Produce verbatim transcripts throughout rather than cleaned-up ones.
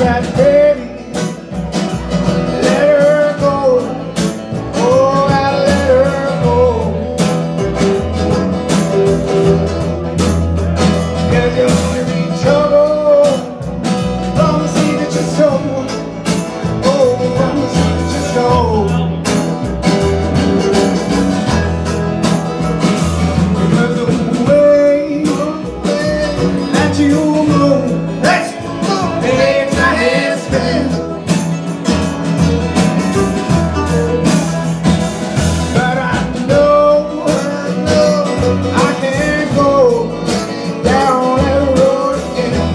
that baby, let her go. Oh, I let her go. 'Cause you're gonna be trouble from the seed that you sow. Oh, from the seed that you sow. Because the way that you move, that you move, makes my head spin. But I know, I know I can't go down that road again.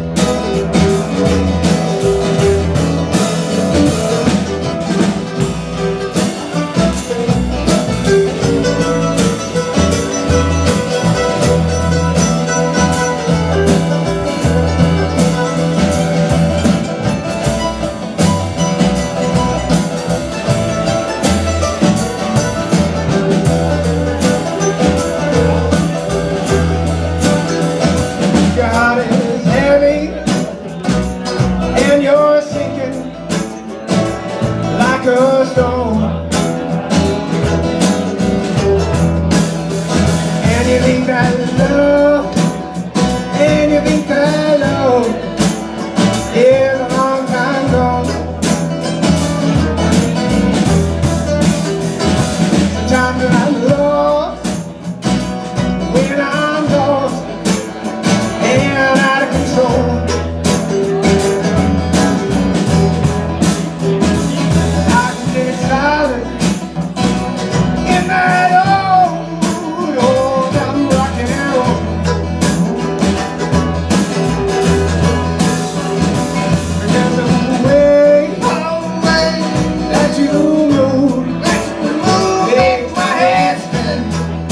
Your heart is heavy and you're sinking like a stone, and you think that love, and you think that love is a long time gone. Sometimes when I'm lost, when I'm lost and out of control, I can get silent in that old, old I'm rocking and roll. Because the way, the way that you move, that you move makes my head spin.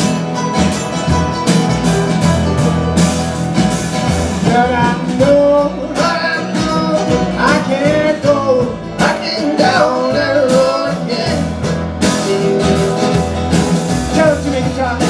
But I know, but I know I can't go, I can't down that road again. Tell it to me, Charlie.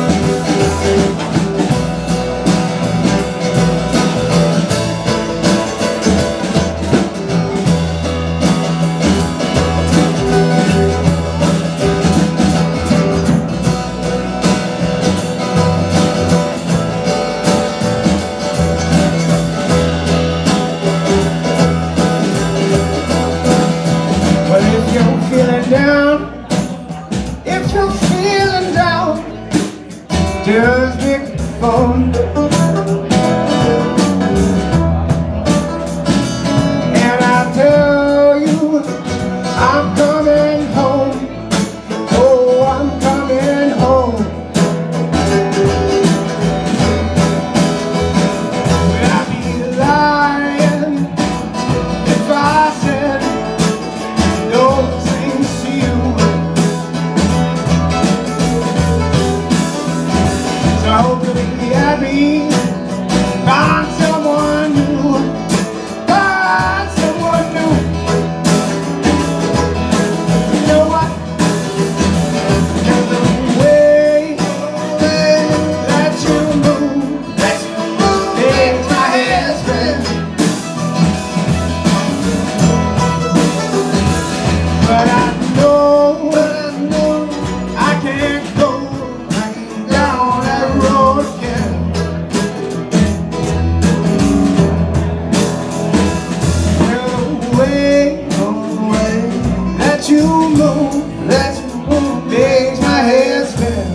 Well, if you're feeling down, if you're feeling down, just pick the phone and I'll tell you I'm coming home. Oh, I'm coming home. Well, I'd be lying if I said those things to you. So I hope you'll be happy, find someone new, find someone new. You know what? Because the way, the way that you move, that you move makes my head spin. But I know, but I know I can't go, I can't down that road again. Well, the way, the way that you move, that you move makes my head spin.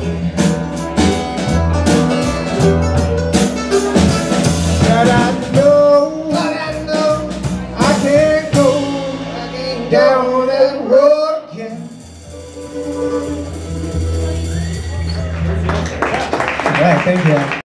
But I know, but I know I can't go, I can't down that road again. All right, thank you.